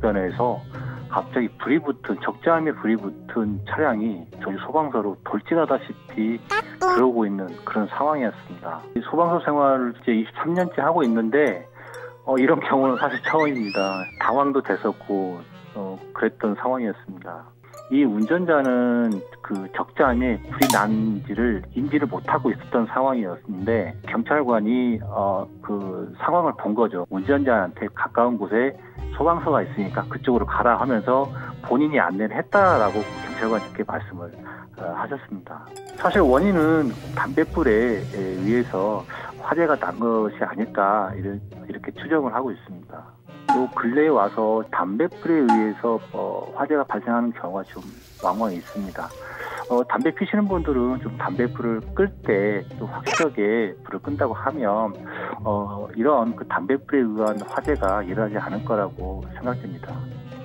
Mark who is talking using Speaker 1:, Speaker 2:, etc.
Speaker 1: 운전에서 갑자기 적재함에 불이 붙은 차량이 저희 소방서로 돌진하다시피 들어오고 있는 그런 상황이었습니다. 소방서 생활을 이제 23년째 하고 있는데 이런 경우는 사실 처음입니다. 당황도 됐었고 그랬던 상황이었습니다. 이 운전자는 그 적재함에 불이 난지를 인지를 못하고 있었던 상황이었는데 경찰관이 그 상황을 본 거죠. 운전자한테 가까운 곳에 소방서가 있으니까 그쪽으로 가라 하면서 본인이 안내를 했다라고 경찰관님께 말씀을 하셨습니다. 사실 원인은 담뱃불에 의해서 화재가 난 것이 아닐까 이렇게 추정을 하고 있습니다. 또 근래에 와서 담뱃불에 의해서 화재가 발생하는 경우가 좀 왕왕 있습니다. 담배 피시는 분들은 좀 담뱃불을 끌 때 또 확실하게 불을 끈다고 하면 이런 그 담뱃불에 의한 화재가 일어나지 않을 거라고 생각됩니다.